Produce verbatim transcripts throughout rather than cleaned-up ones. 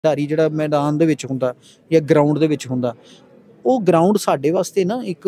ਖਿਡਾਰੀ ਜਿਹੜਾ ਮੈਦਾਨ ਦੇ ਵਿੱਚ ਹੁੰਦਾ ਜਾਂ ਗਰਾਊਂਡ ਦੇ ਵਿੱਚ ਹੁੰਦਾ, ਉਹ ਗਰਾਊਂਡ ਸਾਡੇ ਵਾਸਤੇ ਨਾ ਇੱਕ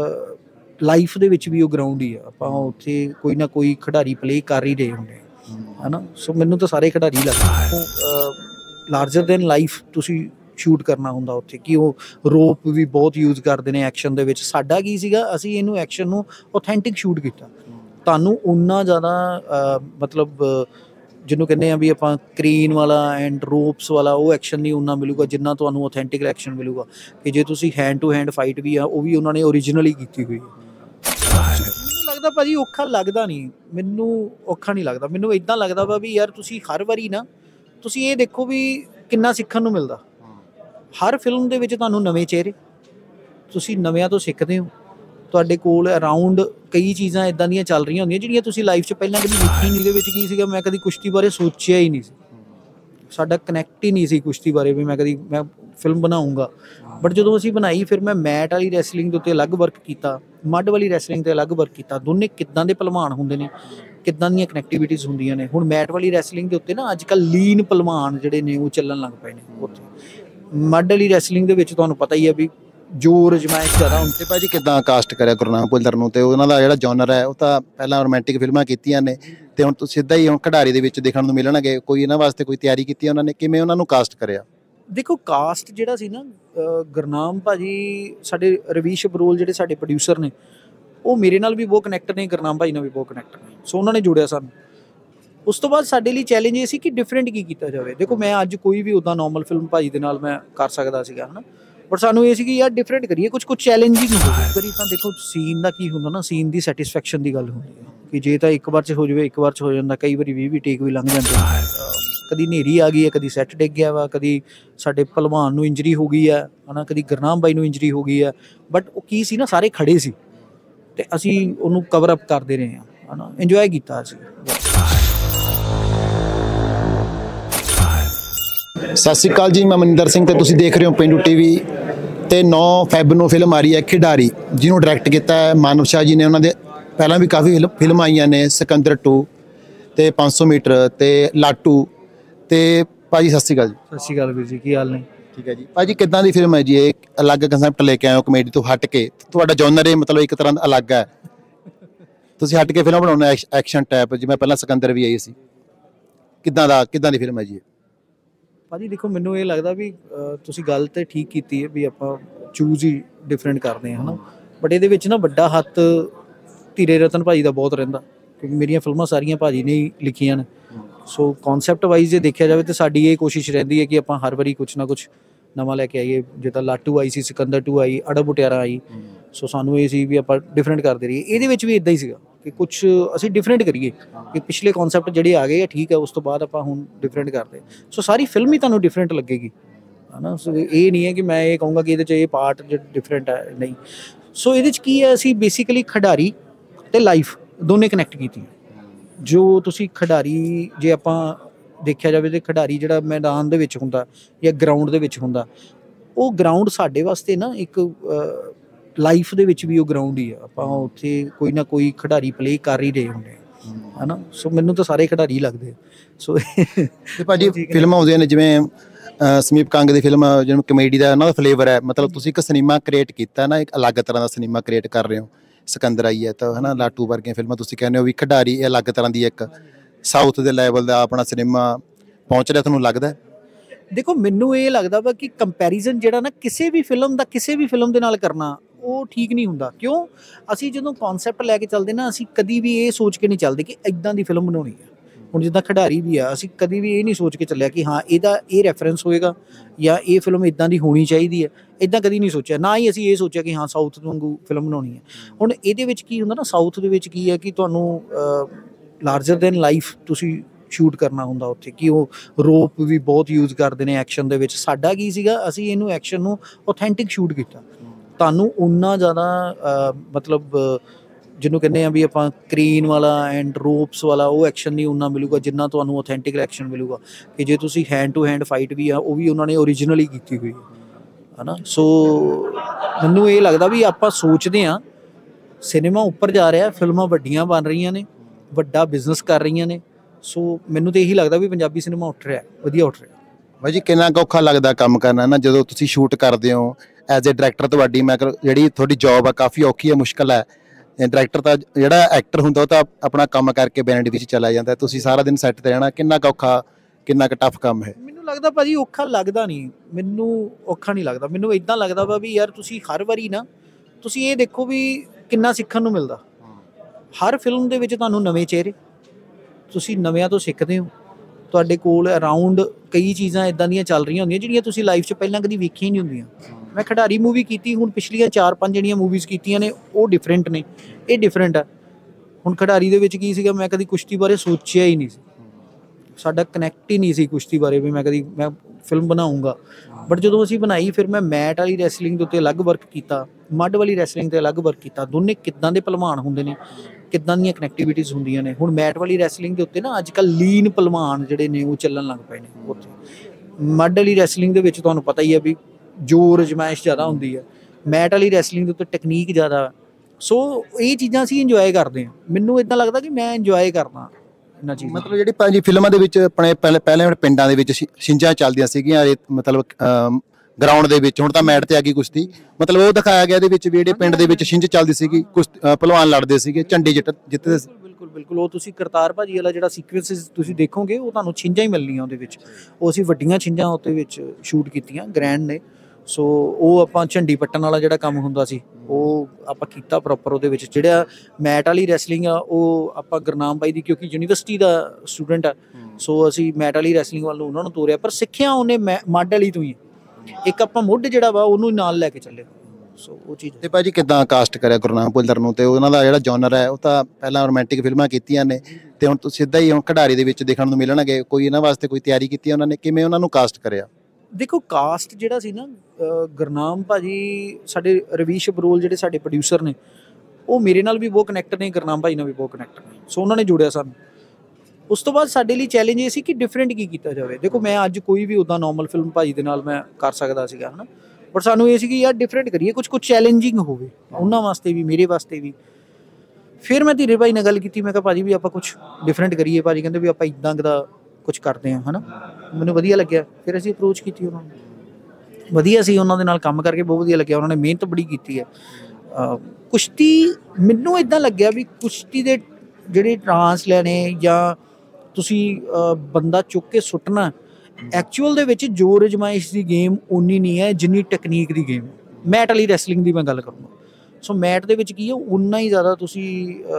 ਲਾਈਫ ਦੇ ਵਿੱਚ ਵੀ ਉਹ ਗਰਾਊਂਡ ਹੀ ਆ। ਆਪਾਂ ਉੱਥੇ ਕੋਈ ਨਾ ਕੋਈ ਖਿਡਾਰੀ ਪਲੇ ਕਰ ਹੀ ਰਹੇ ਹੁੰਦੇ ਹੈ ਨਾ। ਸੋ ਮੈਨੂੰ ਤਾਂ ਸਾਰੇ ਖਿਡਾਰੀ ਲੱਗਦੇ। ਲਾਰਜਰ ਦੈਨ ਲਾਈਫ ਤੁਸੀਂ ਸ਼ੂਟ ਕਰਨਾ ਹੁੰਦਾ ਉੱਥੇ, ਕਿ ਉਹ ਰੋਪ ਵੀ ਬਹੁਤ ਯੂਜ਼ ਕਰਦੇ ਨੇ ਐਕਸ਼ਨ ਦੇ ਵਿੱਚ। ਸਾਡਾ ਕੀ ਸੀਗਾ, ਅਸੀਂ ਇਹਨੂੰ ਐਕਸ਼ਨ ਨੂੰ ਓਥੈਂਟਿਕ ਸ਼ੂਟ ਕੀਤਾ। ਤੁਹਾਨੂੰ ਉਨਾ ਜ਼ਿਆਦਾ ਮਤਲਬ ਜਿਹਨੂੰ ਕਹਿੰਦੇ ਆ ਵੀ ਆਪਾਂ ਕ੍ਰੇਨ ਵਾਲਾ ਐਂਡ ਰੋਪਸ ਵਾਲਾ ਉਹ ਐਕਸ਼ਨ ਨਹੀਂ ਉਨਾ ਮਿਲੂਗਾ ਜਿੰਨਾ ਤੁਹਾਨੂੰ ਓਥੈਂਟਿਕ ਐਕਸ਼ਨ ਮਿਲੂਗਾ। ਕਿ ਜੇ ਤੁਸੀਂ ਹੈਂਡ ਟੂ ਹੈਂਡ ਫਾਈਟ ਵੀ ਆ, ਉਹ ਵੀ ਉਹਨਾਂ ਨੇ ਓਰੀਜਨਲੀ ਕੀਤੀ ਹੋਈ ਹੈ। ਮੈਨੂੰ ਲੱਗਦਾ ਭਾਜੀ ਔਖਾ ਲੱਗਦਾ ਨਹੀਂ, ਮੈਨੂੰ ਔਖਾ ਨਹੀਂ ਲੱਗਦਾ। ਮੈਨੂੰ ਇੱਦਾਂ ਲੱਗਦਾ ਵਾ ਵੀ ਯਾਰ ਤੁਸੀਂ ਹਰ ਵਾਰੀ ਨਾ ਤੁਸੀਂ ਇਹ ਦੇਖੋ ਵੀ ਕਿੰਨਾ ਸਿੱਖਣ ਨੂੰ ਮਿਲਦਾ। ਹਰ ਫਿਲਮ ਦੇ ਵਿੱਚ ਤੁਹਾਨੂੰ ਨਵੇਂ ਚਿਹਰੇ, ਤੁਸੀਂ ਨਵਿਆਂ ਤੋਂ ਸਿੱਖਦੇ ਹੋ। ਤੁਹਾਡੇ ਕੋਲ ਅਰਾਊਂਡ ਕਈ ਚੀਜ਼ਾਂ ਇੱਦਾਂ ਦੀਆਂ ਚੱਲ ਰਹੀਆਂ ਹੁੰਦੀਆਂ ਜਿਹੜੀਆਂ ਤੁਸੀਂ ਲਾਈਫ 'ਚ ਪਹਿਲਾਂ ਕਦੀ ਵੇਖੀ ਨਹੀਂ। ਇਹਦੇ ਵਿੱਚ ਕੀ ਸੀਗਾ, ਮੈਂ ਕਦੀ ਕੁਸ਼ਤੀ ਬਾਰੇ ਸੋਚਿਆ ਹੀ ਨਹੀਂ ਸੀ। ਸਾਡਾ ਕਨੈਕਟ ਹੀ ਨਹੀਂ ਸੀ ਕੁਸ਼ਤੀ ਬਾਰੇ ਵੀ ਮੈਂ ਕਦੀ ਮੈਂ ਫਿਲਮ ਬਣਾਊਂਗਾ। ਬਟ ਜਦੋਂ ਅਸੀਂ ਬਣਾਈ, ਫਿਰ ਮੈਂ ਮੈਟ ਵਾਲੀ ਰੈਸਲਿੰਗ ਦੇ ਉੱਤੇ ਅਲੱਗ ਵਰਕ ਕੀਤਾ, ਮੱਡ ਵਾਲੀ ਰੈਸਲਿੰਗ 'ਤੇ ਅਲੱਗ ਵਰਕ ਕੀਤਾ। ਦੋਨੇ ਕਿੱਦਾਂ ਦੇ ਭਲਵਾਨ ਹੁੰਦੇ ਨੇ, ਕਿੱਦਾਂ ਦੀਆਂ ਕਨੈਕਟੀਵਿਟੀਜ਼ ਹੁੰਦੀਆਂ ਨੇ। ਹੁਣ ਮੈਟ ਵਾਲੀ ਰੈਸਲਿੰਗ ਦੇ ਉੱਤੇ ਨਾ ਅੱਜ ਕੱਲ੍ਹ ਲੀਨ ਭਲਵਾਨ ਜਿਹੜੇ ਨੇ ਉਹ ਚੱਲਣ ਲੱਗ ਪਏ ਨੇ ਉੱਥੇ। ਮੱਡ ਵਾਲੀ ਰੈਸਲਿੰਗ ਦੇ ਵਿੱਚ ਤੁਹਾਨੂੰ ਪਤਾ ਹੀ ਆ ਵੀ ਜ਼ੋਰ ਅਜਮਾਇਸ਼ ਜ਼ਿਆਦਾ ਹੁੰਦੀ। ਤੇ ਭਾਜੀ ਕਿੱਦਾਂ ਕਾਸਟ ਕਰਿਆ ਗੁਰਨਾਮ ਭੁੱਲਰ ਨੂੰ? ਤੇ ਉਹਨਾਂ ਦਾ ਜਿਹੜਾ ਜੋਨਰ ਹੈ ਉਹ ਤਾਂ ਪਹਿਲਾਂ ਰੋਮਾਂਟਿਕ ਫਿਲਮਾਂ ਕੀਤੀਆਂ ਨੇ, ਤੇ ਹੁਣ ਤੁਸੀਂ ਸਿੱਧਾ ਹੀ ਹੁਣ ਖਿਡਾਰੀ ਦੇ ਵਿੱਚ ਦੇਖਣ ਨੂੰ ਮਿਲਣਗੇ। ਕੋਈ ਇਹਨਾਂ ਵਾਸਤੇ ਕੋਈ ਤਿਆਰੀ ਕੀਤੀ ਉਹਨਾਂ ਨੇ? ਕਿਵੇਂ ਉਹਨਾਂ ਨੂੰ ਕਾਸਟ ਕਰਿਆ? ਦੇਖੋ ਕਾਸਟ ਜਿਹੜਾ ਸੀ ਨਾ, ਗੁਰਨਾਮ ਭਾਜੀ ਸਾਡੇ ਰਵੀਸ਼ ਬਰੋਲ ਜਿਹੜੇ ਸਾਡੇ ਪ੍ਰੋਡਿਊਸਰ ਨੇ, ਉਹ ਮੇਰੇ ਨਾਲ ਵੀ ਬਹੁਤ ਕਨੈਕਟ ਨੇ, ਗੁਰਨਾਮ ਭਾਜੀ ਨਾਲ ਵੀ ਬਹੁਤ ਕਨੈਕਟ ਨੇ। ਸੋ ਉਹਨਾਂ ਨੇ ਜੋੜਿਆ ਸਾਨੂੰ। ਉਸ ਤੋਂ ਬਾਅਦ ਸਾਡੇ ਲਈ ਚੈਲੰਜ ਇਹ ਸੀ ਕਿ ਡਿਫਰੈਂਟ ਕੀ ਕੀਤਾ ਜਾਵੇ। ਦੇਖੋ ਮੈਂ ਅੱਜ ਕੋਈ ਵੀ ਉੱਦਾਂ ਨੋਰਮਲ ਫਿਲਮ ਭਾਜੀ ਦੇ ਨਾਲ ਮੈਂ ਕਰ ਸਕਦਾ ਸੀਗਾ ਹੈ ਨਾ, ਬਟ ਸਾਨੂੰ ਇਹ ਸੀ ਕਿ ਯਾਰ ਡਿਫਰੈਂਟ ਕਰੀਏ, ਕੁਛ ਕੁਛ ਚੈਲੰਜਿੰਗ ਹੋਵੇ। ਕਰੀ ਤਾਂ ਦੇਖੋ ਸੀਨ ਦਾ ਕੀ ਹੁੰਦਾ ਨਾ, ਸੀਨ ਦੀ ਸੈਟਿਸਫੈਕਸ਼ਨ ਦੀ ਗੱਲ ਹੁੰਦੀ ਹੈ ਕਿ ਜੇ ਤਾਂ ਇੱਕ ਵਾਰ 'ਚ ਹੋ ਜਾਵੇ, ਇੱਕ ਵਾਰ 'ਚ ਹੋ ਜਾਂਦਾ। ਕਈ ਵਾਰੀ ਵੀਹ ਵੀਹ ਟੇਕ ਵੀ ਲੰਘ ਜਾਂਦੇ। ਕਦੀ ਹਨੇਰੀ ਆ ਗਈ ਹੈ, ਕਦੀ ਸੈੱਟ ਡਿੱਗ ਗਿਆ ਵਾ, ਕਦੀ ਸਾਡੇ ਭਲਵਾਨ ਨੂੰ ਇੰਜਰੀ ਹੋ ਗਈ ਹੈ ਹੈ ਨਾ, ਕਦੀ ਗੁਰਨਾਮ ਬਾਈ ਨੂੰ ਇੰਜਰੀ ਹੋ ਗਈ ਹੈ। ਬਟ ਉਹ ਕੀ ਸੀ ਨਾ, ਸਾਰੇ ਖੜੇ ਸੀ ਅਤੇ ਅਸੀਂ ਉਹਨੂੰ ਕਵਰ ਅਪ ਕਰਦੇ ਰਹੇ ਹਾਂ ਹੈ ਨਾ, ਇੰਜੋਏ ਕੀਤਾ ਅਸੀਂ। ਸਤਿ ਸ਼੍ਰੀ ਅਕਾਲ ਜੀ, ਮੈਂ ਮਨਿੰਦਰ ਸਿੰਘ ਤੇ ਤੁਸੀਂ ਦੇਖ ਰਹੇ ਹੋ ਪੇਂਡੂ ਟੀਵੀ। ਤੇ ਨੌ ਫੈਬ ਨੂੰ ਫਿਲਮ ਆ ਰਹੀ ਹੈ ਖਿਡਾਰੀ, ਜਿਹਨੂੰ ਡਾਇਰੈਕਟ ਕੀਤਾ ਹੈ ਮਾਨਵ ਸ਼ਾਹ ਜੀ ਨੇ। ਉਹਨਾਂ ਦੇ ਪਹਿਲਾਂ ਵੀ ਕਾਫੀ ਫਿਲਮ ਆਈਆਂ ਨੇ, ਸਿਕੰਦਰ ਟੂ ਤੇ ਪੰਜ ਸੌ ਮੀਟਰ ਤੇ ਲਾਟੂ। ਤੇ ਭਾਜੀ ਸਤਿ ਸ਼੍ਰੀ ਅਕਾਲ ਜੀ। ਸਤਿ ਸ਼੍ਰੀ ਅਕਾਲ ਵੀਰ ਜੀ, ਕੀ ਹਾਲ ਨੇ? ਠੀਕ ਹੈ ਜੀ। ਭਾਜੀ ਕਿੱਦਾਂ ਦੀ ਫਿਲਮ ਹੈ ਜੀ ਇਹ? ਅਲੱਗ ਕੰਸੈਪਟ ਲੈ ਕੇ ਆਏ ਹੋ, ਕਮੇਡੀ ਤੋਂ ਹਟ ਕੇ। ਤੁਹਾਡਾ ਜੋਨਰ ਇਹ ਮਤਲਬ ਇੱਕ ਤਰ੍ਹਾਂ ਦਾ ਅਲੱਗ ਹੈ, ਤੁਸੀਂ ਹਟ ਕੇ ਫਿਲਮ ਬਣਾਉਣਾ ਐਕਸ਼ਨ ਟਾਈਪ, ਜਿਵੇਂ ਪਹਿਲਾਂ ਸਿਕੰਦਰ ਵੀ ਆਈ ਸੀ। ਕਿੱਦਾਂ ਦਾ ਕਿੱਦਾਂ ਦੀ ਫਿਲਮ ਹੈ ਜੀ? ਭਾਜੀ ਦੇਖੋ ਮੈਨੂੰ ਇਹ ਲੱਗਦਾ ਵੀ ਤੁਸੀਂ ਗੱਲ ਤਾਂ ਠੀਕ ਕੀਤੀ ਹੈ ਵੀ ਆਪਾਂ ਚੂਜ਼ ਹੀ ਡਿਫਰੈਂਟ ਕਰਦੇ ਹਾਂ ਹੈ ਨਾ। ਬਟ ਇਹਦੇ ਵਿੱਚ ਨਾ ਵੱਡਾ ਹੱਥ ਧੀਰੇ ਰਤਨ ਭਾਜੀ ਦਾ ਬਹੁਤ ਰਹਿੰਦਾ, ਕਿਉਂਕਿ ਮੇਰੀਆਂ ਫਿਲਮਾਂ ਸਾਰੀਆਂ ਭਾਜੀ ਨੇ ਹੀ ਲਿਖੀਆਂ ਨੇ। ਸੋ ਕੌਨਸੈਪਟ ਵਾਈਜ਼ ਜੇ ਦੇਖਿਆ ਜਾਵੇ ਤਾਂ ਸਾਡੀ ਇਹ ਕੋਸ਼ਿਸ਼ ਰਹਿੰਦੀ ਹੈ ਕਿ ਆਪਾਂ ਹਰ ਵਾਰੀ ਕੁਛ ਨਾ ਕੁਛ ਨਵਾਂ ਲੈ ਕੇ ਆਈਏ। ਜਿੱਦਾਂ ਲਾਟੂ ਆਈ ਸੀ, ਸਿਕੰਦਰ ਟੂ ਆਈ, ਅੜਾ ਬੁਟਿਆਰਾ ਆਈ। ਸੋ ਸਾਨੂੰ ਇਹ ਸੀ ਵੀ ਆਪਾਂ ਡਿਫਰੈਂਟ ਕਰਦੇ ਰਹੀਏ। ਇਹਦੇ ਵਿੱਚ ਵੀ ਇੱਦਾਂ ਹੀ ਸੀਗਾ ਕਿ ਕੁਛ ਅਸੀਂ ਡਿਫਰੈਂਟ ਕਰੀਏ, ਕਿ ਪਿਛਲੇ ਕੌਨਸੈਪਟ ਜਿਹੜੇ ਆ ਗਏ ਆ ਠੀਕ ਹੈ, ਉਸ ਤੋਂ ਬਾਅਦ ਆਪਾਂ ਹੁਣ ਡਿਫਰੈਂਟ ਕਰਦੇ। ਸੋ ਸਾਰੀ ਫਿਲਮ ਹੀ ਤੁਹਾਨੂੰ ਡਿਫਰੈਂਟ ਲੱਗੇਗੀ ਹੈ ਨਾ। ਸੋ ਇਹ ਨਹੀਂ ਹੈ ਕਿ ਮੈਂ ਇਹ ਕਹੂੰਗਾ ਕਿ ਇਹਦੇ 'ਚ ਇਹ ਪਾਰਟ ਡਿਫਰੈਂਟ ਹੈ, ਨਹੀਂ। ਸੋ ਇਹਦੇ 'ਚ ਕੀ ਹੈ, ਅਸੀਂ ਬੇਸਿਕਲੀ ਖਿਡਾਰੀ ਅਤੇ ਲਾਈਫ ਦੋਨੇ ਕਨੈਕਟ ਕੀਤੀ। ਜੋ ਤੁਸੀਂ ਖਿਡਾਰੀ ਜੇ ਆਪਾਂ ਦੇਖਿਆ ਜਾਵੇ ਤਾਂ ਖਿਡਾਰੀ ਜਿਹੜਾ ਮੈਦਾਨ ਦੇ ਵਿੱਚ ਹੁੰਦਾ ਜਾਂ ਗਰਾਊਂਡ ਦੇ ਵਿੱਚ ਹੁੰਦਾ, ਉਹ ਗਰਾਊਂਡ ਸਾਡੇ ਵਾਸਤੇ ਨਾ ਇੱਕ ਲਾਈਫ ਦੇ ਵਿੱਚ ਵੀ ਉਹ ਗਰਾਊਂਡ ਹੀ ਆ। ਆਪਾਂ ਉੱਥੇ ਕੋਈ ਨਾ ਕੋਈ ਖਿਡਾਰੀ ਪਲੇ ਕਰ ਹੀ ਰਹੇ ਹੁੰਦੇ ਹੈ ਨਾ। ਸੋ ਮੈਨੂੰ ਤਾਂ ਸਾਰੇ ਖਿਡਾਰੀ ਲੱਗਦੇ। ਸੋ ਤੇ ਭਾਜੀ ਫਿਲਮਾਂ ਆਉਂਦੀਆਂ ਨੇ ਜਿਵੇਂ ਸਮੀਪ ਕੰਗ ਦੀ ਫਿਲਮ, ਜਿਹਨੂੰ ਕਮੇਡੀ ਦਾ ਉਹਨਾਂ ਦਾ ਫਲੇਵਰ ਹੈ। ਮਤਲਬ ਤੁਸੀਂ ਇੱਕ ਸਿਨੇਮਾ ਕ੍ਰੀਏਟ ਕੀਤਾ ਨਾ, ਇੱਕ ਅਲੱਗ ਤਰ੍ਹਾਂ ਦਾ ਸਿਨੇਮਾ ਕ੍ਰੀਏਟ ਕਰ ਰਹੇ ਹੋ। ਸਿਕੰਦਰ ਆਈ ਹੈ ਤਾਂ ਹੈ ਨਾ, ਲਾਟੂ ਵਰਗੀਆਂ ਫਿਲਮਾਂ ਤੁਸੀਂ ਕਹਿੰਦੇ ਹੋ ਵੀ ਖਿਡਾਰੀ ਇਹ ਅਲੱਗ ਤਰ੍ਹਾਂ ਦੀ ਇੱਕ ਸਾਊਥ ਦੇ ਲੈਵਲ ਦਾ ਆਪਣਾ ਸਿਨੇਮਾ ਪਹੁੰਚ ਰਿਹਾ, ਤੁਹਾਨੂੰ ਲੱਗਦਾ? ਦੇਖੋ ਮੈਨੂੰ ਇਹ ਲੱਗਦਾ ਵਾ ਕਿ ਕੰਪੈਰੀਜ਼ਨ ਜਿਹੜਾ ਨਾ ਕਿਸੇ ਵੀ ਫਿਲਮ ਦਾ ਕਿਸੇ ਵੀ ਫਿਲਮ ਦੇ ਨਾਲ ਕਰਨਾ ਉਹ ਠੀਕ ਨਹੀਂ ਹੁੰਦਾ। ਕਿਉਂ? ਅਸੀਂ ਜਦੋਂ ਕੌਨਸੈਪਟ ਲੈ ਕੇ ਚੱਲਦੇ ਨਾ, ਅਸੀਂ ਕਦੀ ਵੀ ਇਹ ਸੋਚ ਕੇ ਨਹੀਂ ਚੱਲਦੇ ਕਿ ਇੱਦਾਂ ਦੀ ਫਿਲਮ ਬਣਾਉਣੀ ਹੈ। ਹੁਣ ਜਿੱਦਾਂ ਖਿਡਾਰੀ ਵੀ ਆ, ਅਸੀਂ ਕਦੀ ਵੀ ਇਹ ਨਹੀਂ ਸੋਚ ਕੇ ਚੱਲਿਆ ਕਿ ਹਾਂ ਇਹਦਾ ਇਹ ਰੈਫਰੈਂਸ ਹੋਏਗਾ ਜਾਂ ਇਹ ਫਿਲਮ ਇੱਦਾਂ ਦੀ ਹੋਣੀ ਚਾਹੀਦੀ ਹੈ। ਇੱਦਾਂ ਕਦੀ ਨਹੀਂ ਸੋਚਿਆ। ਨਾ ਹੀ ਅਸੀਂ ਇਹ ਸੋਚਿਆ ਕਿ ਹਾਂ ਸਾਊਥ ਵਾਂਗੂ ਫਿਲਮ ਬਣਾਉਣੀ ਹੈ। ਹੁਣ ਇਹਦੇ ਵਿੱਚ ਕੀ ਹੁੰਦਾ ਨਾ, ਸਾਊਥ ਦੇ ਵਿੱਚ ਕੀ ਹੈ ਕਿ ਤੁਹਾਨੂੰ ਲਾਰਜਰ ਦੈਨ ਲਾਈਫ ਤੁਸੀਂ ਸ਼ੂਟ ਕਰਨਾ ਹੁੰਦਾ ਉੱਥੇ, ਕਿ ਉਹ ਰੋਪ ਵੀ ਬਹੁਤ ਯੂਜ਼ ਕਰਦੇ ਨੇ ਐਕਸ਼ਨ ਦੇ ਵਿੱਚ। ਸਾਡਾ ਕੀ ਸੀਗਾ, ਅਸੀਂ ਇਹਨੂੰ ਐਕਸ਼ਨ ਨੂੰ ਓਥੈਂਟਿਕ ਸ਼ੂਟ ਕੀਤਾ। ਤੁਹਾਨੂੰ ਉਨਾ ਜ਼ਿਆਦਾ ਮਤਲਬ ਜਿਹਨੂੰ ਕਹਿੰਦੇ ਆ ਵੀ ਆਪਾਂ ਕ੍ਰੇਨ ਵਾਲਾ ਐਂਡ ਰੋਪਸ ਵਾਲਾ ਉਹ ਐਕਸ਼ਨ ਨਹੀਂ ਉਨਾ ਮਿਲੂਗਾ ਜਿੰਨਾ ਤੁਹਾਨੂੰ ਓਥੈਂਟਿਕ ਐਕਸ਼ਨ ਮਿਲੂਗਾ। ਕਿ ਜੇ ਤੁਸੀਂ ਹੈਂਡ ਟੂ ਹੈਂਡ ਫਾਈਟ ਵੀ ਆ, ਉਹ ਵੀ ਉਹਨਾਂ ਨੇ ਓਰੀਜਨਲੀ ਕੀਤੀ ਹੋਈ ਹੈ ਨਾ। ਸੋ ਮੈਨੂੰ ਇਹ ਲੱਗਦਾ ਵੀ ਆਪਾਂ ਸੋਚਦੇ ਹਾਂ ਸਿਨੇਮਾ ਉੱਪਰ ਜਾ ਰਿਹਾ, ਫਿਲਮਾਂ ਵੱਡੀਆਂ ਬਣ ਰਹੀਆਂ ਨੇ, ਵੱਡਾ ਬਿਜ਼ਨਸ ਕਰ ਰਹੀਆਂ ਨੇ। ਸੋ ਮੈਨੂੰ ਤਾਂ ਇਹੀ ਲੱਗਦਾ ਵੀ ਪੰਜਾਬੀ ਸਿਨੇਮਾ ਉੱਠ ਰਿਹਾ, ਵਧੀਆ ਉੱਠ ਰਿਹਾ। ਬਾਈ ਜੀ ਕਿੰਨਾ ਕੁ ਔਖਾ ਲੱਗਦਾ ਕੰਮ ਕਰਨਾ ਨਾ ਜਦੋਂ ਤੁਸੀਂ ਸ਼ੂਟ ਕਰਦੇ ਹੋ ਐਜ਼ ਅ ਡਾਇਰੈਕਟਰ? ਤੁਹਾਡੀ ਮੈਂ ਕਰ- ਜਿਹੜੀ ਤੁਹਾਡੀ ਜੌਬ ਆ ਕਾਫੀ ਔਖੀ ਹੈ, ਮੁਸ਼ਕਲ ਹੈ। ਡਾਇਰੈਕਟਰ ਤਾਂ ਜਿਹੜਾ ਐਕਟਰ ਹੁੰਦਾ ਉਹ ਤਾਂ ਆਪਣਾ ਕੰਮ ਕਰਕੇ ਬੈਨਡ ਵਿੱਚ ਚਲਾ ਜਾਂਦਾ, ਤੁਸੀਂ ਸਾਰਾ ਦਿਨ ਸੈੱਟ ਤੇ ਰਹਿਣਾ, ਕਿੰਨਾ ਕੁ ਔਖਾ ਕਿੰਨਾ ਕੁ ਟਫ ਕੰਮ ਹੈ? ਮੈਨੂੰ ਲੱਗਦਾ ਭਾਜੀ ਔਖਾ ਲੱਗਦਾ ਨਹੀਂ, ਮੈਨੂੰ ਔਖਾ ਨਹੀਂ ਲੱਗਦਾ। ਮੈਨੂੰ ਇਦਾਂ ਲੱਗਦਾ ਵਾ ਵੀ ਯਾਰ ਤੁਸੀਂ ਹਰ ਵਾਰੀ ਨਾ ਤੁਸੀਂ ਇਹ ਦੇਖੋ ਵੀ ਕਿੰਨਾ ਸਿੱਖਣ ਨੂੰ ਮਿਲਦਾ। ਹਰ ਫਿਲਮ ਦੇ ਵਿੱਚ ਤੁਹਾਨੂੰ ਨਵੇਂ ਚਿਹਰੇ, ਤੁਸੀਂ ਨਵਿਆਂ ਤੋਂ ਸਿੱਖਦੇ ਹੋ। ਤੁਹਾਡੇ ਕੋਲ ਅਰਾਊਂਡ ਕਈ ਚੀਜ਼ਾਂ ਇਦਾਂ ਦੀਆਂ ਚੱਲ ਰਹੀਆਂ ਹੁੰਦੀਆਂ ਜਿਹੜੀਆਂ ਤੁਸੀਂ ਲਾਈਫ 'ਚ ਪਹਿਲਾਂ ਕਦੀ ਵੇਖੀਆਂ ਹੀ ਨਹੀਂ ਹੁੰਦੀਆਂ। ਮੈਂ ਖਿਡਾਰੀ ਮੂਵੀ ਕੀਤੀ, ਹੁਣ ਪਿਛਲੀਆਂ ਚਾਰ ਪੰਜ ਜਿਹੜੀਆਂ ਮੂਵੀਜ਼ ਕੀਤੀਆਂ ਨੇ ਉਹ ਡਿਫਰੈਂਟ ਨੇ, ਇਹ ਡਿਫਰੈਂਟ ਆ। ਹੁਣ ਖਿਡਾਰੀ ਦੇ ਵਿੱਚ ਕੀ ਸੀਗਾ, ਮੈਂ ਕਦੀ ਕੁਸ਼ਤੀ ਬਾਰੇ ਸੋਚਿਆ ਹੀ ਨਹੀਂ ਸੀ, ਸਾਡਾ ਕਨੈਕਟ ਹੀ ਨਹੀਂ ਸੀ ਕੁਸ਼ਤੀ ਬਾਰੇ ਵੀ ਮੈਂ ਕਦੀ ਮੈਂ ਫਿਲਮ ਬਣਾਊਂਗਾ। ਬਟ ਜਦੋਂ ਅਸੀਂ ਬਣਾਈ ਫਿਰ ਮੈਂ ਮੈਟ ਵਾਲੀ ਰੈਸਲਿੰਗ ਦੇ ਉੱਤੇ ਅਲੱਗ ਵਰਕ ਕੀਤਾ, ਮੱਡ ਵਾਲੀ ਰੈਸਲਿੰਗ 'ਤੇ ਅਲੱਗ ਵਰਕ ਕੀਤਾ। ਦੋਨੇ ਕਿੱਦਾਂ ਦੇ ਭਲਵਾਨ ਹੁੰਦੇ ਨੇ, ਕਿੱਦਾਂ ਦੀਆਂ ਕਨੈਕਟੀਵਿਟੀਜ਼ ਹੁੰਦੀਆਂ ਨੇ। ਹੁਣ ਮੈਟ ਵਾਲੀ ਰੈਸਲਿੰਗ ਦੇ ਉੱਤੇ ਨਾ ਅੱਜ ਕੱਲ੍ਹ ਲੀਨ ਭਲਵਾਨ ਜਿਹੜੇ ਨੇ ਉਹ ਚੱਲਣ ਲੱਗ ਪਏ ਨੇ ਉੱਥੇ। ਮੱਡ ਵਾਲੀ ਰੈਸਲਿੰਗ ਦੇ ਵਿੱਚ ਤੁਹਾਨੂੰ ਪਤਾ ਹੀ ਹੈ ਵੀ ਜ਼ੋਰ ਅਜਮਾਇਸ਼ ਜ਼ਿਆਦਾ ਹੁੰਦੀ ਹੈ, ਮੈਟ ਵਾਲੀ ਰੈਸਲਿੰਗ ਦੇ ਉੱਤੇ ਟੈਕਨੀਕ ਜ਼ਿਆਦਾ। ਸੋ ਇਹ ਚੀਜ਼ਾਂ ਅਸੀਂ ਇੰਜੋਏ ਕਰਦੇ ਹਾਂ। ਮੈਨੂੰ ਇੱਦਾਂ ਲੱਗਦਾ ਕਿ ਮੈਂ ਇੰਜੋਏ ਕਰਦਾ ਇਹਨਾਂ ਚੀਜ਼ਾਂ। ਮਤਲਬ ਜਿਹੜੀ ਭਾਜੀ ਫਿਲਮਾਂ ਦੇ ਵਿੱਚ ਆਪਣੇ ਪਹਿਲੇ ਪਹਿਲੇ ਪਿੰਡਾਂ ਦੇ ਵਿੱਚ ਛਿ- ਛਿੰਝਾਂ ਚੱਲਦੀਆਂ ਸੀਗੀਆਂ, ਇਹ ਮਤਲਬ ਗਰਾਊਂਡ ਦੇ ਵਿੱਚ, ਹੁਣ ਤਾਂ ਮੈਟ ਤੇ ਆ ਗਈ ਕੁਸ਼ਤੀ। ਮਤਲਬ ਉਹ ਦਿਖਾਇਆ ਗਿਆ ਇਹਦੇ ਵਿੱਚ ਵੀ ਜਿਹੜੇ ਪਿੰਡ ਦੇ ਵਿੱਚ ਛਿੰਝ ਚੱਲਦੀ ਸੀਗੀ, ਕੁਸ਼ਤੀ ਪਹਿਲਵਾਨ ਲੜਦੇ ਸੀਗੇ, ਝੰਡੇ ਜਿੱਤ ਜਿੱਤਦੇ ਸੀ। ਬਿਲਕੁਲ ਬਿਲਕੁਲ ਉਹ ਤੁਸੀਂ ਕਰਤਾਰ ਭਾਜੀ ਵਾਲਾ ਜਿਹੜਾ ਸੀਕੁਐਂਸ ਤੁਸੀਂ ਦੇਖੋਗੇ ਉਹ ਤੁਹਾਨੂੰ ਛਿੰਝਾਂ ਹੀ ਮਿਲਣੀਆਂ ਉਹਦੇ ਵਿੱਚ। ਉਹ ਅਸੀਂ ਵੱਡੀਆਂ ਛਿੰਝਾਂ ਉੱਤੇ ਵਿੱਚ ਸ਼ੂਟ ਕੀਤੀਆਂ, ਗ੍ਰੈਂਡ ਨੇ। ਸੋ ਉਹ ਆਪਾਂ ਝੰਡੀ ਪੱਟਣ ਵਾਲਾ ਜਿਹੜਾ ਕੰਮ ਹੁੰਦਾ ਸੀ ਉਹ ਆਪਾਂ ਕੀਤਾ ਪ੍ਰੋਪਰ ਉਹਦੇ ਵਿੱਚ। ਜਿਹੜਾ ਮੈਟ ਵਾਲੀ ਰੈਸਲਿੰਗ ਆ ਉਹ ਆਪਾਂ ਗੁਰਨਾਮ ਬਾਈ ਦੀ, ਕਿਉਂਕਿ ਯੂਨੀਵਰਸਿਟੀ ਦਾ ਸਟੂਡੈਂਟ ਆ, ਸੋ ਅਸੀਂ ਮੈਟ ਵਾਲੀ ਰੈਸਲਿੰਗ ਵੱਲ ਉਹਨਾਂ ਨੂੰ ਤੋਰਿਆ, ਪਰ ਸਿੱਖਿਆ ਉਹਨੇ ਮੈ ਮੱਡ ਵਾਲੀ ਤੋਂ ਹੀ। ਇੱਕ ਆਪਾਂ ਮੁੱਢ ਜਿਹੜਾ ਵਾ ਉਹਨੂੰ ਨਾਲ ਲੈ ਕੇ ਚੱਲੇ। ਸੋ ਉਹ ਚੀਜ਼। ਤੇ ਭਾਜੀ ਕਿੱਦਾਂ ਕਾਸਟ ਕਰਿਆ ਗੁਰਨਾਮ ਭੁੱਲਰ ਨੂੰ? ਤੇ ਉਹਨਾਂ ਦਾ ਜਿਹੜਾ ਜਨਰ ਹੈ ਉਹ ਤਾਂ ਪਹਿਲਾਂ ਰੋਮਾਂਟਿਕ ਫਿਲਮਾਂ ਕੀਤੀਆਂ ਨੇ, ਤੇ ਹੁਣ ਤੁਸੀਂ ਸਿੱਧਾ ਹੀ ਹੁਣ ਖਿਡਾਰੀ ਦੇ ਵਿੱਚ ਦੇਖਣ ਨੂੰ ਮਿਲਣਗੇ। ਕੋਈ ਇਹਨਾਂ ਵਾਸਤੇ ਕੋਈ ਤਿਆਰੀ ਕੀਤੀ ਉਹਨਾਂ ਨੇ? ਕਿਵੇਂ ਉਹਨਾਂ ਨੂੰ ਕਾਸਟ ਕਰਿਆ? ਦੇਖੋ ਕਾਸਟ ਜਿਹੜਾ ਸੀ ਨਾ, ਗੁਰਨਾਮ ਭਾਜੀ ਸਾਡੇ ਰਵੀਸ਼ ਬਰੋਲ ਜਿਹੜੇ ਸਾਡੇ ਪ੍ਰੋਡਿਊਸਰ ਨੇ ਉਹ ਮੇਰੇ ਨਾਲ ਵੀ ਬਹੁਤ ਕਨੈਕਟ ਨੇ, ਗੁਰਨਾਮ ਭਾਜੀ ਨਾਲ ਵੀ ਬਹੁਤ ਕਨੈਕਟ ਨੇ। ਸੋ ਉਹਨਾਂ ਨੇ ਜੋੜਿਆ ਸਾਨੂੰ। ਉਸ ਤੋਂ ਬਾਅਦ ਸਾਡੇ ਲਈ ਚੈਲੰਜ ਇਹ ਸੀ ਕਿ ਡਿਫਰੈਂਟ ਕੀ ਕੀਤਾ ਜਾਵੇ। ਦੇਖੋ ਮੈਂ ਅੱਜ ਕੋਈ ਵੀ ਉੱਦਾਂ ਨੋਰਮਲ ਫਿਲਮ ਭਾਜੀ ਦੇ ਨਾਲ ਮੈਂ ਕਰ ਸਕਦਾ ਸੀਗਾ ਹੈ ਨਾ, ਪਰ ਸਾਨੂੰ ਇਹ ਸੀ ਕਿ ਯਾਰ ਡਿਫਰੈਂਟ ਕਰੀਏ, ਕੁਛ ਕੁਛ ਚੈਲੰਜਿੰਗ ਹੋਵੇ ਉਹਨਾਂ ਵਾਸਤੇ ਵੀ, ਮੇਰੇ ਵਾਸਤੇ ਵੀ। ਫਿਰ ਮੈਂ ਧੀਰੇ ਭਾਈ ਨਾਲ ਗੱਲ ਕੀਤੀ, ਮੈਂ ਕਿਹਾ ਭਾਜੀ ਵੀ ਆਪਾਂ ਕੁਛ ਡਿਫਰੈਂਟ ਕਰੀਏ। ਭਾਜੀ ਕਹਿੰਦੇ ਵੀ ਆਪਾਂ ਇੱਦਾਂ ਦਾ ਕੁਛ ਕਰਦੇ ਹਾਂ ਹੈ ਨਾ। ਮੈਨੂੰ ਵਧੀਆ ਲੱਗਿਆ, ਫਿਰ ਅਸੀਂ ਅਪਰੋਚ ਕੀਤੀ ਉਹਨਾਂ ਨੂੰ। ਵਧੀਆ ਸੀ ਉਹਨਾਂ ਦੇ ਨਾਲ ਕੰਮ ਕਰਕੇ, ਬਹੁਤ ਵਧੀਆ ਲੱਗਿਆ। ਉਹਨਾਂ ਨੇ ਮਿਹਨਤ ਬੜੀ ਕੀਤੀ ਹੈ। ਕੁਸ਼ਤੀ ਮੈਨੂੰ ਇੱਦਾਂ ਲੱਗਿਆ ਵੀ ਕੁਸ਼ਤੀ ਦੇ ਜਿਹੜੇ ਟਰਾਂਸ ਲੈਣੇ ਜਾਂ ਤੁਸੀਂ ਬੰਦਾ ਚੁੱਕ ਕੇ ਸੁੱਟਣਾ, ਐਕਚੁਅਲ ਦੇ ਵਿੱਚ ਜ਼ੋਰ ਅਜਮਾਇਸ਼ ਦੀ ਗੇਮ ਓਨੀ ਨਹੀਂ ਹੈ ਜਿੰਨੀ ਟੈਕਨੀਕ ਦੀ ਗੇਮ। ਮੈਟ ਵਾਲੀ ਰੈਸਲਿੰਗ ਦੀ ਮੈਂ ਗੱਲ ਕਰੂੰਗਾ। ਸੋ ਮੈਟ ਦੇ ਵਿੱਚ ਕੀ ਹੈ, ਓਨਾ ਹੀ ਜ਼ਿਆਦਾ ਤੁਸੀਂ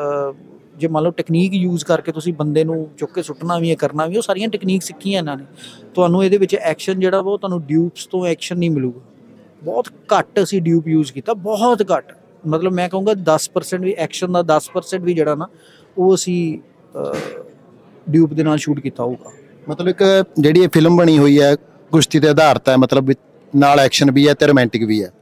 ਜੇ ਮੰਨ ਲਓ ਟੈਕਨੀਕ ਯੂਜ਼ ਕਰਕੇ ਤੁਸੀਂ ਬੰਦੇ ਨੂੰ ਚੁੱਕ ਕੇ ਸੁੱਟਣਾ ਵੀ ਹੈ, ਕਰਨਾ ਵੀ, ਉਹ ਸਾਰੀਆਂ ਟੈਕਨੀਕ ਸਿੱਖੀਆਂ ਇਹਨਾਂ ਨੇ। ਤੁਹਾਨੂੰ ਇਹਦੇ ਵਿੱਚ ਐਕਸ਼ਨ ਜਿਹੜਾ ਵਾ ਉਹ ਤੁਹਾਨੂੰ ਡਿਊਪਸ ਤੋਂ ਐਕਸ਼ਨ ਨਹੀਂ ਮਿਲੂਗਾ। ਬਹੁਤ ਘੱਟ ਅਸੀਂ ਡਿਊਪ ਯੂਜ਼ ਕੀਤਾ, ਬਹੁਤ ਘੱਟ। ਮਤਲਬ ਮੈਂ ਕਹੂੰਗਾ ਦਸ ਪਰਸੈਂਟ ਵੀ ਐਕਸ਼ਨ ਦਾ, ਦਸ ਪਰਸੈਂਟ ਵੀ ਜਿਹੜਾ ਨਾ ਉਹ ਅਸੀਂ ਡਿਊਪ ਦੇ ਨਾਲ ਸ਼ੂਟ ਕੀਤਾ ਹੋਊਗਾ। ਮਤਲਬ ਇੱਕ ਜਿਹੜੀ ਇਹ ਫਿਲਮ ਬਣੀ ਹੋਈ ਹੈ ਕੁਸ਼ਤੀ ਤੇ ਆਧਾਰਿਤ ਹੈ, ਮਤਲਬ ਨਾਲ ਐਕਸ਼ਨ ਵੀ ਹੈ ਤੇ ਰੋਮਾਂਟਿਕ ਵੀ ਹੈ।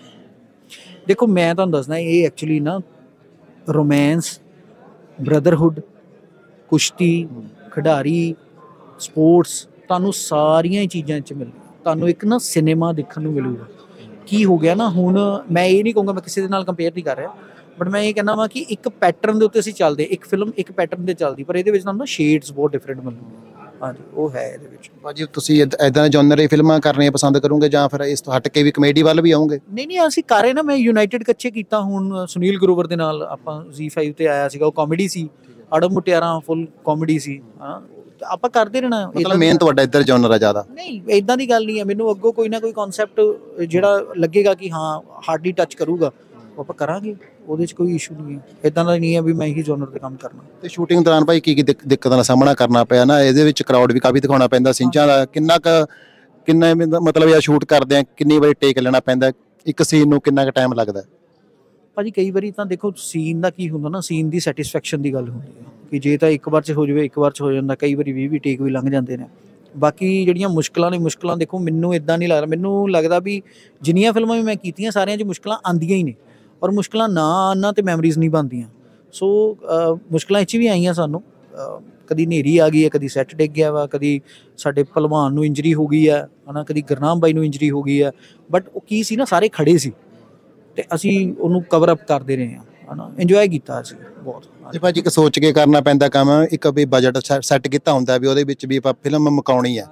ਦੇਖੋ ਮੈਂ ਤੁਹਾਨੂੰ ਦੱਸਦਾ, ਇਹ ਐਕਚੁਅਲੀ ਨਾ ਰੋਮਾਂਸ, ਬ੍ਰਦਰਹੁੱਡ, ਕੁਸ਼ਤੀ, ਖਿਡਾਰੀ, ਸਪੋਰਟਸ, ਤੁਹਾਨੂੰ ਸਾਰੀਆਂ ਹੀ ਚੀਜ਼ਾਂ 'ਚ ਮਿਲਣੀਆਂ। ਤੁਹਾਨੂੰ ਇੱਕ ਨਾ ਸਿਨੇਮਾ ਦੇਖਣ ਨੂੰ ਮਿਲੂਗਾ। ਕੀ ਹੋ ਗਿਆ ਨਾ, ਹੁਣ ਮੈਂ ਇਹ ਨਹੀਂ ਕਹੂੰਗਾ, ਮੈਂ ਕਿਸੇ ਦੇ ਨਾਲ ਕੰਪੇਅਰ ਨਹੀਂ ਕਰ ਰਿਹਾ, ਬਟ ਮੈਂ ਇਹ ਕਹਿੰਦਾ ਵਾਂ ਕਿ ਇੱਕ ਪੈਟਰਨ ਦੇ ਉੱਤੇ ਅਸੀਂ ਚੱਲਦੇ, ਇੱਕ ਫਿਲਮ ਇੱਕ ਪੈਟਰਨ 'ਤੇ ਚੱਲਦੀ, ਪਰ ਇਹਦੇ ਵਿੱਚ ਤੁਹਾਨੂੰ ਸ਼ੇਡਸ ਬਹੁਤ ਡਿਫਰੈਂਟ ਮਿਲਣਗੇ। ਹਾਂਜੀ ਉਹ ਹੈ ਇਹਦੇ ਵਿੱਚ। ਭਾਜੀ ਤੁਸੀਂ ਇੱਦਾਂ ਦੇ ਜਨਰ ਫਿਲਮਾਂ ਕਰਨੀਆਂ ਪਸੰਦ ਕਰੋਗੇ ਜਾਂ ਫਿਰ ਇਸ ਤੋਂ ਹਟ ਕੇ ਵੀ ਕਮੇਡੀ ਵੱਲ ਵੀ ਆਉਂਗੇ? ਨਹੀਂ ਨਹੀਂ ਅਸੀਂ ਕਰ ਰਹੇ ਨਾ। ਮੈਂ ਯੂਨਾਈਟਿਡ ਕੱਚੇ ਕੀਤਾ ਹੁਣ ਸੁਨੀਲ ਗਰੋਵਰ ਦੇ ਨਾਲ, ਆਪਾਂ ਜ਼ੀ ਫਾਈਵ ਤੇ ਆਇਆ ਸੀਗਾ, ਉਹ ਕਾਮੇਡੀ ਸੀ। ਅੜਬ ਮੁਟਿਆਰਾਂ ਫੁੱਲ ਕਾਮੇਡੀ ਸੀ। ਹਾਂ ਆਪਾਂ ਕਰਦੇ ਰਹਿਣਾ। ਮਤਲਬ ਮੇਨ ਤੁਹਾਡਾ ਇੱਧਰ ਜਨਰ ਆ ਜ਼ਿਆਦਾ? ਨਹੀਂ ਇਦਾਂ ਦੀ ਗੱਲ ਨਹੀਂ ਹੈ। ਮੈਨੂੰ ਅੱਗੋਂ ਕੋਈ ਨਾ ਕੋਈ ਕਨਸੈਪਟ ਜਿਹੜਾ ਲੱਗੇਗਾ ਕਿ ਹਾਂ ਹਾਰਡਲੀ ਟੱਚ ਕਰੂਗਾ, ਉਹ ਆਪਾਂ ਕਰਾਂਗੇ। ਉਹਦੇ 'ਚ ਕੋਈ ਇਸ਼ੂ ਨਹੀਂ ਹੈ। ਇੱਦਾਂ ਦਾ ਨਹੀਂ ਹੈ ਵੀ ਮੈਂ ਇਹੀ ਜਨਰ 'ਤੇ ਕੰਮ ਕਰਨਾ। ਤੇ ਸ਼ੂਟਿੰਗ ਦੌਰਾਨ ਭਾਈ ਕੀ ਕੀ ਦਿੱਕਤਾਂ ਦਾ ਸਾਹਮਣਾ ਕਰਨਾ ਪਿਆ ਨਾ? ਇਹਦੇ ਵਿੱਚ ਕਰਾਊਡ ਵੀ ਕਾਫੀ ਦਿਖਾਉਣਾ ਪੈਂਦਾ, ਸਿੰਝਾਂ ਦਾ ਕਿੰਨਾ ਕੁ ਕਿੰਨਾ ਮਤਲਬ ਇਹ ਸ਼ੂਟ ਕਰਦੇ ਆ, ਕਿੰਨੀ ਵਾਰੀ ਟੇਕ ਲੈਣਾ ਪੈਂਦਾ ਇੱਕ ਸੀਨ ਨੂੰ, ਕਿੰਨਾ ਕੁ ਟਾਈਮ ਲੱਗਦਾ? ਭਾਜੀ ਕਈ ਵਾਰੀ ਤਾਂ ਦੇਖੋ ਸੀਨ ਦਾ ਕੀ ਹੁੰਦਾ ਨਾ, ਸੀਨ ਦੀ ਸੈਟਿਸਫੈਕਸ਼ਨ ਦੀ ਗੱਲ ਹੁੰਦੀ ਹੈ ਕਿ ਜੇ ਤਾਂ ਇੱਕ ਵਾਰ 'ਚ ਹੋ ਜਾਵੇ, ਇੱਕ ਵਾਰ 'ਚ ਹੋ ਜਾਂਦਾ। ਕਈ ਵਾਰੀ ਵੀਹ ਵੀਹ ਟੇਕ ਵੀ ਲੰਘ ਜਾਂਦੇ ਨੇ। ਬਾਕੀ ਜਿਹੜੀਆਂ ਮੁਸ਼ਕਲਾਂ ਨੇ, ਮੁਸ਼ਕਲਾਂ ਦੇਖੋ ਮੈਨੂੰ ਇੱਦਾਂ ਨਹੀਂ ਲੱਗਦਾ। ਮੈਨੂੰ ਲੱਗਦਾ ਵੀ ਜਿੰਨੀਆਂ ਫਿਲਮਾਂ ਵੀ ਮੈਂ ਕੀਤੀਆਂ ਸਾਰਿਆਂ 'ਚ ਮੁਸ਼ਕਲਾਂ ਆਉਂਦੀਆਂ ਹੀ ਨੇ, ਔਰ ਮੁਸ਼ਕਲਾਂ ਨਾ ਆਉਣਾ ਤੇ ਮੈਮਰੀਜ਼ ਨਹੀਂ ਬਣਦੀਆਂ। ਸੋ ਮੁਸ਼ਕਲਾਂ ਇਹ 'ਚ ਵੀ ਆਈਆਂ ਸਾਨੂੰ। ਕਦੀ ਹਨੇਰੀ ਆ ਗਈ ਹੈ, ਕਦੀ ਸੈੱਟ ਡਿੱਗ ਗਿਆ ਵਾ, ਕਦੀ ਸਾਡੇ ਭਲਵਾਨ ਨੂੰ ਇੰਜਰੀ ਹੋ ਗਈ ਹੈ ਹੈ ਨਾ, ਕਦੀ ਗੁਰਨਾਮ ਬਾਈ ਨੂੰ ਇੰਜਰੀ ਹੋ ਗਈ ਹੈ। ਬਟ ਉਹ ਕੀ ਸੀ ਨਾ, ਸਾਰੇ ਖੜੇ ਸੀ ਤੇ ਅਸੀਂ ਉਹਨੂੰ ਕਵਰ ਅਪ ਕਰਦੇ ਰਹੇ ਹਾਂ ਹੈ ਨਾ, ਇੰਜੋਏ ਕੀਤਾ ਅਸੀਂ ਬਹੁਤ। ਜੀ ਭਾਜੀ ਇੱਕ ਸੋਚ ਕੇ ਕਰਨਾ ਪੈਂਦਾ ਕੰਮ, ਇੱਕ ਵੀ ਬਜਟ ਸੈੱਟ ਕੀਤਾ ਹੁੰਦਾ ਵੀ ਉਹਦੇ ਵਿੱਚ ਵੀ ਆਪਾਂ ਫਿਲਮ ਮੁਕਾਉਣੀ ਆ,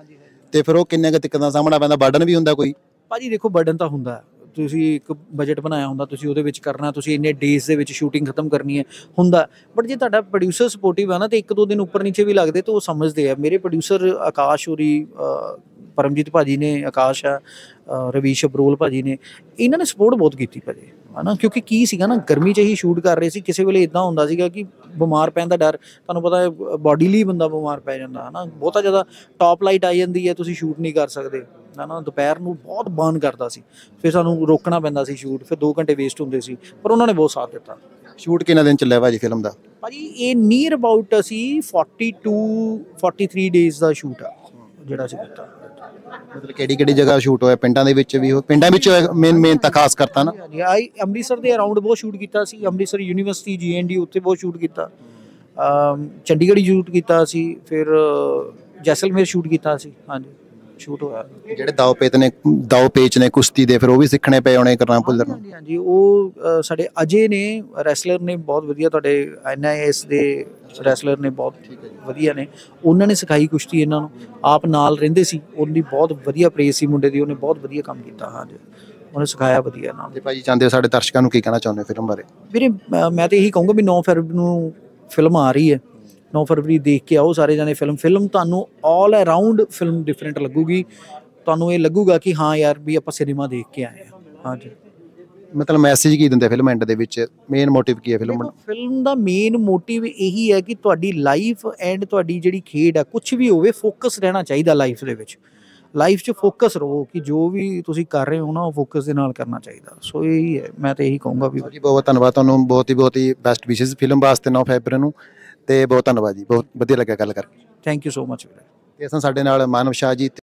ਤੇ ਫਿਰ ਉਹ ਕਿੰਨੇ ਕੁ ਦਿੱਕਤਾਂ ਦਾ ਸਾਹਮਣਾ ਪੈਂਦਾ, ਬਰਡਨ ਵੀ ਹੁੰਦਾ ਕੋਈ? ਭਾਜੀ ਦੇਖੋ ਬਰਡਨ ਤਾਂ ਹੁੰਦਾ ਹੈ। ਤੁਸੀਂ ਇੱਕ ਬਜਟ ਬਣਾਇਆ ਹੁੰਦਾ, ਤੁਸੀਂ ਉਹਦੇ ਵਿੱਚ ਕਰਨਾ, ਤੁਸੀਂ ਇੰਨੇ ਡੇਜ਼ ਦੇ ਵਿੱਚ ਸ਼ੂਟਿੰਗ ਖਤਮ ਕਰਨੀ ਹੈ, ਹੁੰਦਾ। ਬਟ ਜੇ ਤੁਹਾਡਾ ਪ੍ਰੋਡਿਊਸਰ ਸਪੋਰਟਿਵ ਆ ਨਾ, ਤੇ ਇੱਕ ਦੋ ਦਿਨ ਉੱਪਰ ਨੀਚੇ ਵੀ ਲੱਗਦੇ ਤਾਂ ਉਹ ਸਮਝਦੇ ਆ। ਮੇਰੇ ਪ੍ਰੋਡਿਊਸਰ ਆਕਾਸ਼ ਹੋਰੀ, ਪਰਮਜੀਤ ਭਾਜੀ ਨੇ, ਆਕਾਸ਼ ਆ, ਰਵੀਸ਼ ਅਬਰੋਲ ਭਾਜੀ ਨੇ, ਇਹਨਾਂ ਨੇ ਸਪੋਰਟ ਬਹੁਤ ਕੀਤੀ ਭਾਜੀ, ਹੈ ਨਾ। ਕਿਉਂਕਿ ਕੀ ਸੀਗਾ ਨਾ, ਗਰਮੀ 'ਚ ਹੀ ਸ਼ੂਟ ਕਰ ਰਹੇ ਸੀ। ਕਿਸੇ ਵੇਲੇ ਇਦਾਂ ਹੁੰਦਾ ਸੀਗਾ ਕਿ ਬਿਮਾਰ ਪੈਣ ਦਾ ਡਰ, ਤੁਹਾਨੂੰ ਪਤਾ ਹੈ ਬੋਡੀਲੀ ਬੰਦਾ ਬਿਮਾਰ ਪੈ ਜਾਂਦਾ ਹੈ ਨਾ। ਬਹੁਤਾ ਜ਼ਿਆਦਾ ਟੌਪ ਲਾਈਟ ਆ ਜਾਂਦੀ ਹੈ, ਤੁਸੀਂ ਸ਼ੂਟ ਨਹੀਂ ਕਰ ਸਕਦੇ, ਹੈ ਨਾ। ਦੁਪਹਿਰ ਨੂੰ ਬਹੁਤ ਬਰਨ ਕਰਦਾ ਸੀ, ਫਿਰ ਸਾਨੂੰ ਰੋਕਣਾ ਪੈਂਦਾ ਸੀ ਸ਼ੂਟ, ਫਿਰ ਦੋ ਘੰਟੇ ਵੇਸਟ ਹੁੰਦੇ ਸੀ, ਪਰ ਉਹਨਾਂ ਨੇ ਬਹੁਤ ਸਾਥ ਦਿੱਤਾ। ਸ਼ੂਟ ਕਿੰਨਾ ਦਿਨ ਚੱਲਿਆ ਭਾਜੀ ਫਿਲਮ ਦਾ? ਭਾਜੀ ਇਹ ਨੀਅਰ ਅਬਾਊਟ ਅਸੀਂ forty to forty three days ਦਾ ਸ਼ੂਟ ਆ ਜਿਹੜਾ ਅਸੀਂ ਕੀਤਾ। ਮਤਲਬ ਕਿਹੜੀ ਕਿਹੜੀ ਜਗ੍ਹਾ ਸ਼ੂਟ ਹੋਇਆ? ਪਿੰਡਾਂ ਦੇ ਵਿੱਚ ਵੀ? ਉਹ ਪਿੰਡਾਂ ਵਿੱਚ ਮੇਨ ਮੇਨ ਤਾਂ ਖਾਸ ਕਰਤਾ ਨਾ। ਆਈ ਅੰਮ੍ਰਿਤਸਰ ਦੇ ਅਰਾਊਂਡ ਬਹੁਤ ਸ਼ੂਟ ਕੀਤਾ ਸੀ। ਅੰਮ੍ਰਿਤਸਰ ਯੂਨੀਵਰਸਿਟੀ ਜੀ ਐਨ ਡੀ ਉੱਥੇ ਬਹੁਤ ਸ਼ੂਟ ਕੀਤਾ। ਚੰਡੀਗੜ੍ਹ ਸ਼ੂਟ ਕੀਤਾ ਸੀ, ਫਿਰ ਜੈਸਲਮੇਰ ਸ਼ੂਟ ਕੀਤਾ ਸੀ। ਹਾਂਜੀ ਸ਼ੂਟ ਹੋਇਆ। ਜਿਹੜੇ ਦਾਅ ਪੇਚ ਨੇ ਦਾਅ ਪੇਚ ਨੇ ਕੁਸ਼ਤੀ ਦੇ, ਫਿਰ ਉਹ ਵੀ ਸਿੱਖਣੇ ਪਏ ਹੋਣੇ ਕਰਨਾ ਭੁੱਲਰ ਨੂੰ? ਹਾਂਜੀ ਹਾਂਜੀ ਉਹ ਅ, ਸਾਡੇ ਅਜੇ ਨੇ ਰੈਸਲਰ ਨੇ, ਬਹੁਤ ਵਧੀਆ, ਤੁਹਾਡੇ ਐਨ ਆਈ ਐਸ ਦੇ ਰੈਸਲਰ ਨੇ, ਬਹੁਤ ਵਧੀਆ ਨੇ। ਉਹਨਾਂ ਨੇ ਸਿਖਾਈ ਕੁਸ਼ਤੀ ਇਹਨਾਂ ਨੂੰ, ਆਪ ਨਾਲ ਰਹਿੰਦੇ ਸੀ। ਉਹਦੀ ਬਹੁਤ ਵਧੀਆ ਪ੍ਰੇਸ ਸੀ ਮੁੰਡੇ ਦੀ, ਉਹਨੇ ਬਹੁਤ ਵਧੀਆ ਕੰਮ ਕੀਤਾ। ਹਾਂਜੀ ਉਹਨੇ ਸਿਖਾਇਆ ਵਧੀਆ ਨਾਲ। ਤੇ ਭਾਜੀ ਚਾਹੁੰਦੇ ਹੋ ਸਾਡੇ ਦਰਸ਼ਕਾਂ ਨੂੰ ਕੀ ਕਹਿਣਾ ਚਾਹੁੰਦੇ ਹੋ ਫਿਲਮ ਬਾਰੇ? ਵੀਰੇ ਮੈਂ ਤਾਂ ਇਹੀ ਕਹੂੰਗਾ ਵੀ ਨੌ ਫਰਵਰੀ ਨੂੰ ਫਿਲਮ ਆ ਰਹੀ ਹੈ, ਨੌ ਫਰਵਰੀ ਦੇਖ ਕੇ ਆਓ ਸਾਰੇ ਜਾਣੇ ਫਿਲਮ। ਫਿਲਮ ਤੁਹਾਨੂੰ ਆਲ ਅਰਾਊਂਡ ਫਿਲਮ ਡਿਫਰੈਂਟ ਲੱਗੂਗੀ। ਤੁਹਾਨੂੰ ਇਹ ਲੱਗੂਗਾ ਕਿ ਹਾਂ ਯਾਰ ਵੀ ਆਪਾਂ ਸਿਨੇਮਾ ਦੇਖ ਕੇ ਆਏ ਹਾਂ। ਹਾਂਜੀ ਮਤਲਬ ਮੈਸੇਜ ਕੀ ਦਿੰਦੇ ਫਿਲਮ ਐਂਡ ਦੇ ਵਿੱਚ? ਮੇਨ ਮੋਟਿਵ ਕੀ ਹੈ ਫਿਲਮ? ਫਿਲਮ ਦਾ ਮੇਨ ਮੋਟਿਵ ਇਹੀ ਹੈ ਕਿ ਤੁਹਾਡੀ ਲਾਈਫ ਐਂਡ ਤੁਹਾਡੀ ਜਿਹੜੀ ਖੇਡ ਆ, ਕੁਛ ਵੀ ਹੋਵੇ, ਫੋਕਸ ਰਹਿਣਾ ਚਾਹੀਦਾ ਲਾਈਫ ਦੇ ਵਿੱਚ। ਲਾਈਫ 'ਚ ਫੋਕਸ ਰਹੋ ਕਿ ਜੋ ਵੀ ਤੁਸੀਂ ਕਰ ਰਹੇ ਹੋ ਨਾ, ਉਹ ਫੋਕਸ ਦੇ ਨਾਲ ਕਰਨਾ ਚਾਹੀਦਾ। ਸੋ ਇਹੀ ਹੈ, ਮੈਂ ਤਾਂ ਇਹੀ ਕਹੂੰਗਾ ਵੀ। ਜੀ ਬਹੁਤ ਧੰਨਵਾਦ ਤੁਹਾਨੂੰ, ਬਹੁਤ ਹੀ ਬਹੁਤ ਹੀ ਬੈਸਟ ਵਿਸ਼ੇਸ ਫਿਲਮ ਵਾਸਤੇ ਨੌ ਫਰਵਰੀ ਨੂੰ, ਤੇ ਬਹੁਤ ਧੰਨਵਾਦ ਜੀ, ਬਹੁਤ ਵਧੀਆ ਲੱਗਾ ਗੱਲ ਕਰਕੇ। ਥੈਂਕ ਯੂ ਸੋ ਮਚ ਵੀਰੇ। ਤੇ ਅਸਾਂ ਸਾਡੇ ਨਾਲ ਮਾਨਵ ਸ਼ਾਹ ਜੀ